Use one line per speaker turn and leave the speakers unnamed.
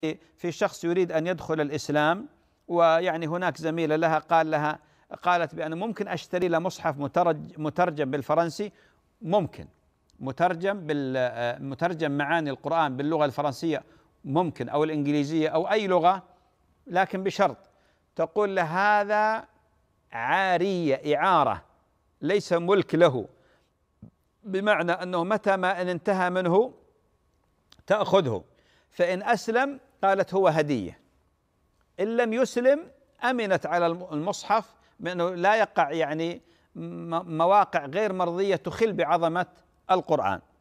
في شخص يريد أن يدخل الإسلام، ويعني هناك زميلة لها قالت بأن ممكن أشتري له مصحف مترجم بالفرنسي، ممكن مترجم معاني القرآن باللغة الفرنسية ممكن، أو الإنجليزية أو أي لغة، لكن بشرط تقول له هذا عارية، إعارة، ليس ملك له، بمعنى أنه متى ما أن انتهى منه تأخذه، فإن أسلم قالت هو هدية، إن لم يسلم أمنت على المصحف بأنه لا يقع يعني مواقع غير مرضية تخل بعظمة القرآن.